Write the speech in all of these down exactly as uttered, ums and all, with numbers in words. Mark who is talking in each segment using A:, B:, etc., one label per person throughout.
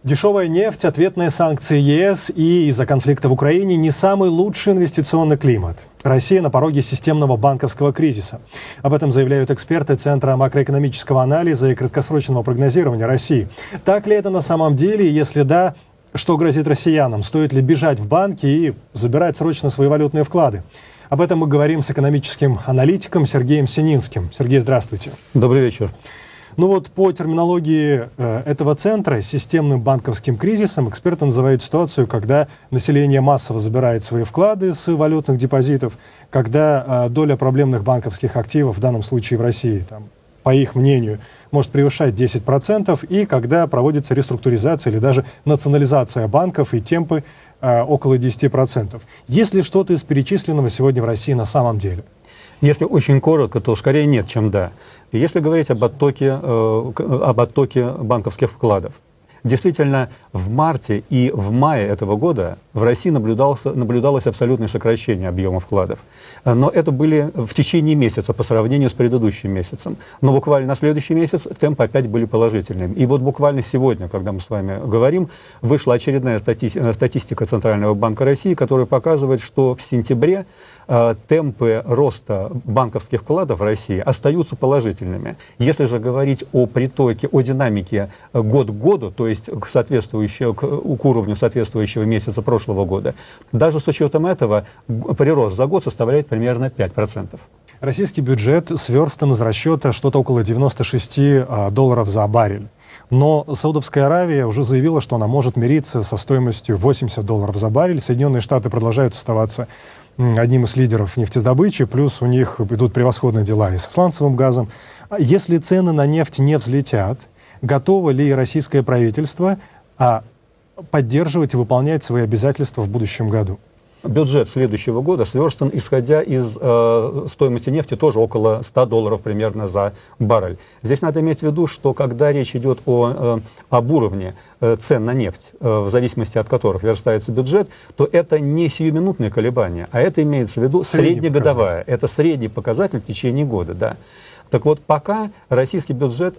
A: Дешевая нефть, ответные санкции ЕС и из-за конфликта в Украине не самый лучший инвестиционный климат. Россия на пороге системного банковского кризиса. Об этом заявляют эксперты Центра макроэкономического анализа и краткосрочного прогнозирования России. Так ли это на самом деле? И если да, что грозит россиянам? Стоит ли бежать в банки и забирать срочно свои валютные вклады? Об этом мы говорим с экономическим аналитиком Сергеем Сининским. Сергей, здравствуйте.
B: Добрый вечер.
A: Ну вот по терминологии э, этого центра системным банковским кризисом эксперты называют ситуацию, когда население массово забирает свои вклады с валютных депозитов, когда э, доля проблемных банковских активов, в данном случае в России, там, по их мнению, может превышать десять процентов, и когда проводится реструктуризация или даже национализация банков и темпы э, около десяти процентов. Есть ли что-то из перечисленного сегодня в России на самом деле?
B: Если очень коротко, то скорее нет, чем да. Если говорить об оттоке, э, об оттоке банковских вкладов, действительно, в марте и в мае этого года в России наблюдалось, наблюдалось абсолютное сокращение объема вкладов. Но это были в течение месяца по сравнению с предыдущим месяцем. Но буквально на следующий месяц темпы опять были положительными. И вот буквально сегодня, когда мы с вами говорим, вышла очередная стати- статистика Центрального банка России, которая показывает, что в сентябре э, темпы роста банковских вкладов в России остаются положительными. Если же говорить о притоке, о динамике год к году, то есть к, соответствующему, к, к уровню соответствующего месяца прошлого года, даже с учетом этого прирост за год составляет примерно пять процентов.
A: Российский бюджет сверстан из расчета что-то около девяноста шести долларов за баррель. Но Саудовская Аравия уже заявила, что она может мириться со стоимостью восемьдесят долларов за баррель. Соединенные Штаты продолжают оставаться одним из лидеров нефтедобычи, плюс у них идут превосходные дела и со сланцевым газом. Если цены на нефть не взлетят, готово ли российское правительство а, поддерживать и выполнять свои обязательства в будущем году?
B: Бюджет следующего года сверстан, исходя из э, стоимости нефти, тоже около ста долларов примерно за баррель. Здесь надо иметь в виду, что когда речь идет о, э, об уровне э, цен на нефть, э, в зависимости от которых верстается бюджет, то это не сиюминутные колебания, а это имеется в виду среднегодовая. Это средний показатель в течение года, да. Так вот, пока российский бюджет,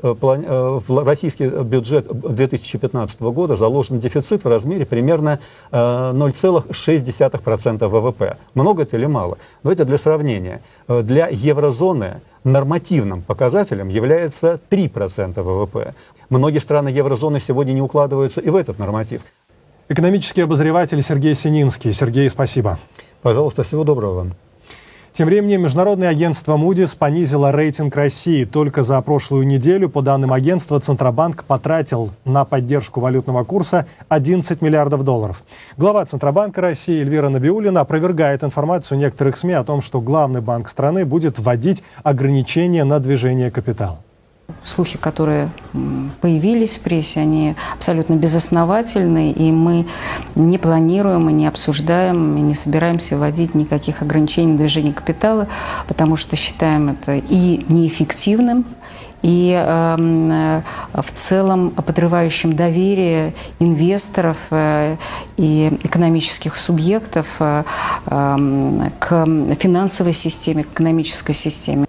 B: в российский бюджет две тысячи пятнадцатого года заложен дефицит в размере примерно ноль целых шесть десятых процента ВВП. Много это или мало? Давайте для сравнения. Для еврозоны нормативным показателем является три процента ВВП. Многие страны еврозоны сегодня не укладываются и в этот норматив.
A: Экономический обозреватель Сергей Сининский. Сергей, спасибо.
B: Пожалуйста, всего доброго вам.
A: Тем временем международное агентство Moody's понизило рейтинг России. Только за прошлую неделю, по данным агентства, Центробанк потратил на поддержку валютного курса одиннадцать миллиардов долларов. Глава Центробанка России Эльвира Набиуллина опровергает информацию некоторых СМИ о том, что главный банк страны будет вводить ограничения на движение капитала.
C: Слухи, которые появились в прессе, они абсолютно безосновательны, и мы не планируем, и не обсуждаем, и не собираемся вводить никаких ограничений движения капитала, потому что считаем это и неэффективным, и э, в целом подрывающим доверие инвесторов э, и экономических субъектов э, э, к финансовой системе, к экономической системе.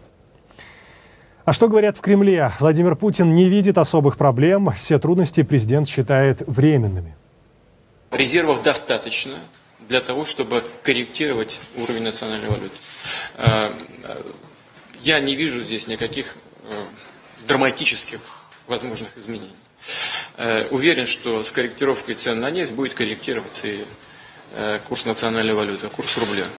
A: А что говорят в Кремле? Владимир Путин не видит особых проблем, все трудности президент считает временными.
D: Резервов достаточно для того, чтобы корректировать уровень национальной валюты. Я не вижу здесь никаких драматических возможных изменений. Уверен, что с корректировкой цен на нефть будет корректироваться и курс национальной валюты, курс рубля.